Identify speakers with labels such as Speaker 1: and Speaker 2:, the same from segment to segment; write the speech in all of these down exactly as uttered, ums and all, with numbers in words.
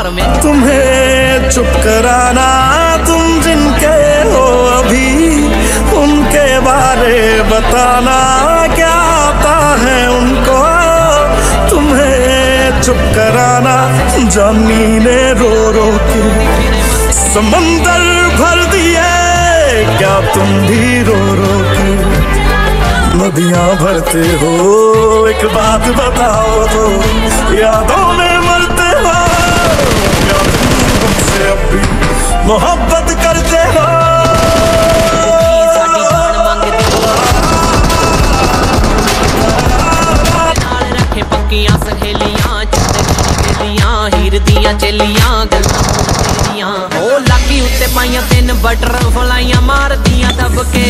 Speaker 1: मार में।
Speaker 2: तुम्हें चुप कराना, तुम जिनके हो अभी उनके बारे बताना, क्या आता है उनको तुम्हें चुप कराना। जमीने रो रो के समंदर भर दिए, क्या तुम भी रो रो के नदियां भरते हो। एक बात बताओ तो, यादों में मरते हो या तुम हमसे अब भी मोहब्बत करते हो।
Speaker 1: रखे पक्कियां सहेलियां, हीर दियां चेलियां, गल्लां ओ लागी उत्ते पाइयां तीन बटर फलाइयां मार दियां दब के।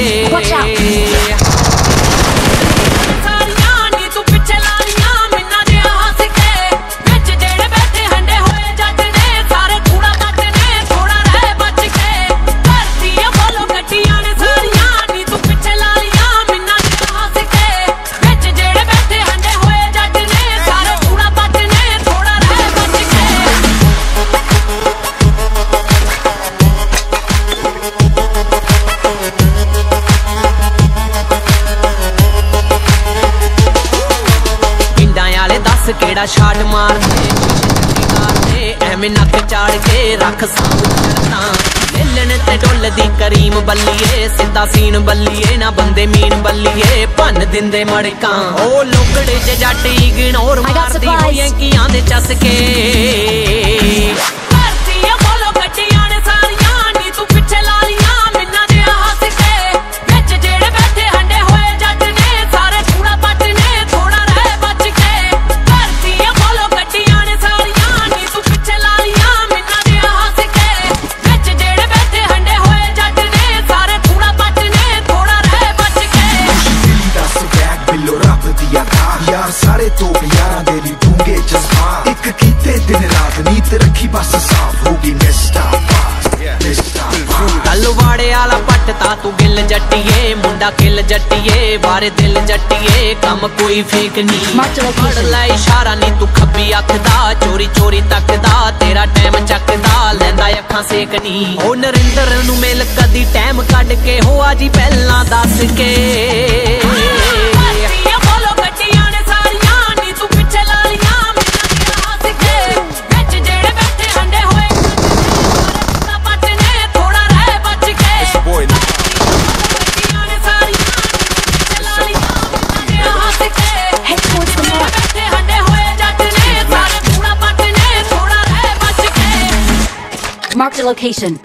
Speaker 1: केड़ा शाट मार दे एवें नक चाड़ के रख सामना। हिलन ते डुल दी करीम बल्लीए, सीधा सीन बल्लीए ना बंदे मीन बल्लीए, भन दिंदे मड़का ओ लोकड़े च जट इग्नोर मारदी होई कियां दे चसके।
Speaker 3: सारे तो यारा दे ली डूंगे जज्बात, एक कीते दिन रात नीत रखी बस साफ होगी मिस्टर
Speaker 1: गलवाड़े आला पटता तू गिल जट्टिए, मुंडा किल जट्टिए, बारे दिल जट्टिए, कम कोई फेक नहीं। पढ़ लै इशारा नी तू खब्बी अखदा, चोरी चोरी तकदा, तेरा टैम चकदा, लैंदा अखां सेकनी। ओ नरिंदर नू मिल कदी टैम कड के हो आजी पहला दस के।
Speaker 4: Marked a location.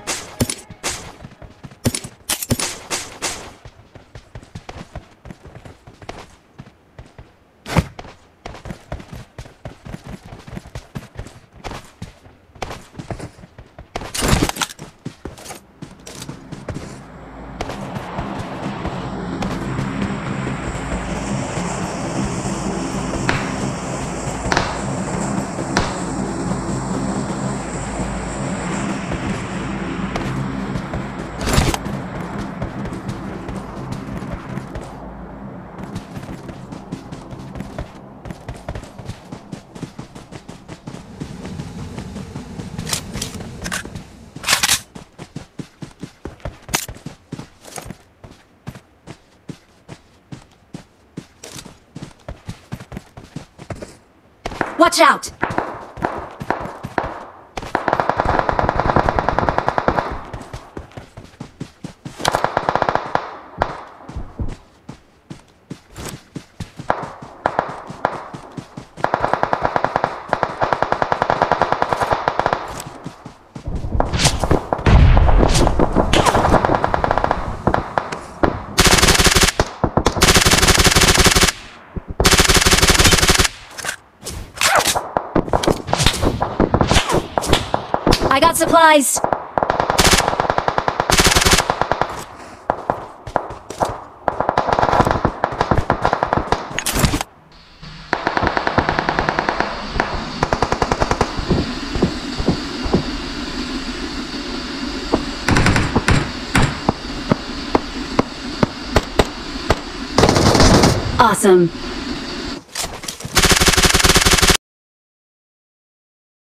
Speaker 4: Watch out! I got supplies. Awesome.